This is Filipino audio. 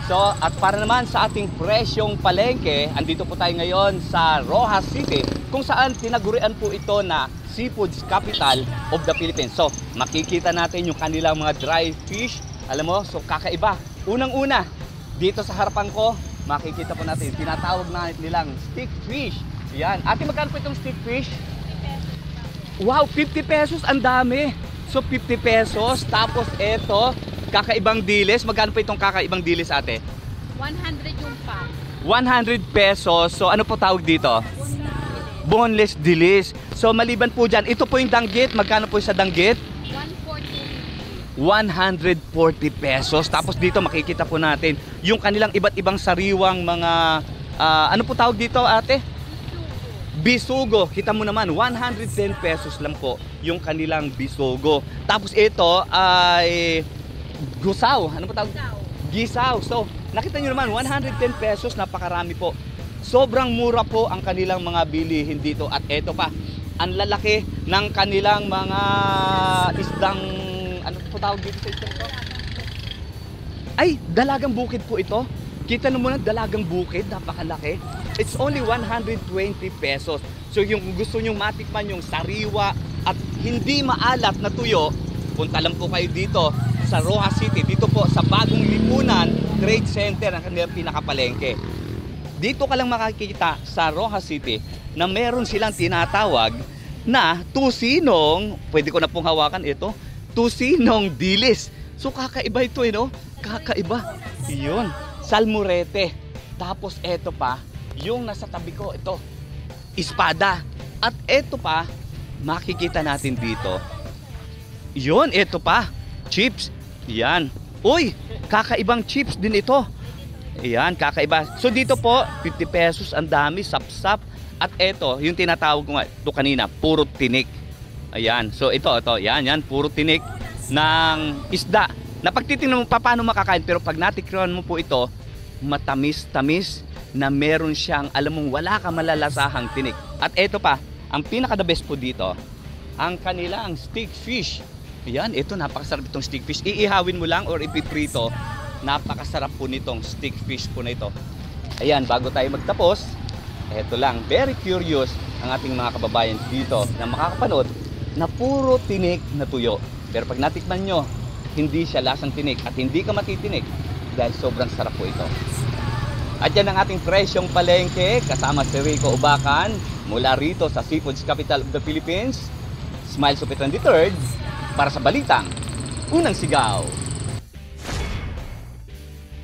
So, at para naman sa ating presyong palengke, andito po tayo ngayon sa Roxas City, kung saan tinagurian po ito na Seafoods Capital of the Philippines. So, makikita natin yung kanilang mga dry fish. Alam mo, so kakaiba. Unang-una, dito sa harapan ko, makikita po natin, tinatawag na nilang stick fish. Yan. Ate, magkano po itong stick fish? 50 pesos. Wow, 50 pesos, ang dami. So, 50 pesos. Tapos, eto, kakaibang dilis. Magkano po itong kakaibang dilis, ate? 100 yung pack. 100 pesos. So, ano po tawag dito? Boneless dilis. So, maliban po dyan, ito po yung danggit. Magkano po sa danggit? 140. 140 pesos. Tapos dito makikita po natin yung kanilang iba't ibang sariwang mga ano po tawag dito, ate? Bisugo. Kita mo naman 110 pesos lang po yung kanilang bisugo. Tapos ito ay gusaw. Ano po tawag? Gisaw. So nakita nyo naman 110 pesos, napakarami po. Sobrang mura po ang kanilang mga bilihin dito. At ito pa, ang lalaki ng kanilang mga isdang, ano po tawag dito sa isdang to? Ay, dalagang bukid po ito. Kita mo na, dalagang bukid, napakalaki. It's only 120 pesos. So yung gusto nyong matikman yung sariwa at hindi maalat na tuyo, punta lang po kayo dito sa Roxas City. Dito po sa Bagong Lipunan Trade Center, ang kanilang pinakapalengke. Dito ka lang makikita sa Roxas City na meron silang tinatawag na tusinong, pwede ko na pong hawakan ito, tusinong dilis. So kakaiba ito no? Kakaiba. Iyon, salmurete. Tapos eto pa, yung nasa tabi ko, ito, espada. At eto pa, makikita natin dito. Yun, eto pa, chips. Yan. Uy, kakaibang chips din ito. Ayan, kakaiba. So dito po, 50 pesos, ang dami, sap-sap. At eto, yung tinatawag ko nga, ito kanina, puro tinik. Ayan, so ito, yan, puro tinik ng isda. Na pagtitingnan mo pa paano makakain, pero pag natikran mo po ito, matamis-tamis na meron siyang, alam mong wala ka malalasahang tinik. At eto pa, ang pinaka-the best po dito, ang kanilang stick fish. Ayan, ito, napakasarap itong stick fish. Iihawin mo lang or ipiprito. Napakasarap po nitong stick fish po na ito. Ayan, bago tayo magtapos, eto lang, very curious ang ating mga kababayan dito na makakapanood na puro tinik na tuyo. Pero pag natikman nyo, hindi siya lasang tinik at hindi ka matitinik dahil sobrang sarap po ito. At yan ang ating presyong palengke kasama si Rico Ubacan mula rito sa Seafoods Capital of the Philippines. Smile Supit 23rd para sa Balitang Unang Sigaw.